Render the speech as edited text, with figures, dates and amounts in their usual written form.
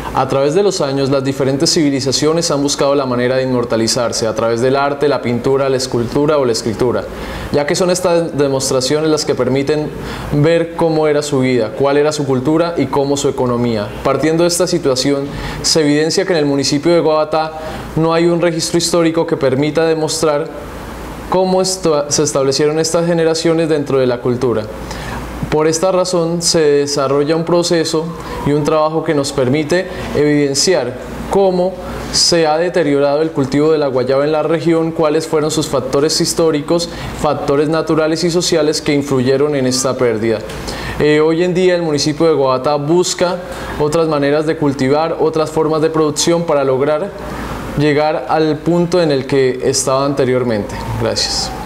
A través de los años, las diferentes civilizaciones han buscado la manera de inmortalizarse a través del arte, la pintura, la escultura o la escritura, ya que son estas demostraciones las que permiten ver cómo era su vida, cuál era su cultura y cómo su economía. Partiendo de esta situación, se evidencia que en el municipio de Guabatá no hay un registro histórico que permita demostrar cómo se establecieron estas generaciones dentro de la cultura. Por esta razón se desarrolla un proceso y un trabajo que nos permite evidenciar cómo se ha deteriorado el cultivo de la guayaba en la región, cuáles fueron sus factores históricos, factores naturales y sociales que influyeron en esta pérdida. Hoy en día el municipio de Guabatá busca otras maneras de cultivar, otras formas de producción para lograr llegar al punto en el que estaba anteriormente. Gracias.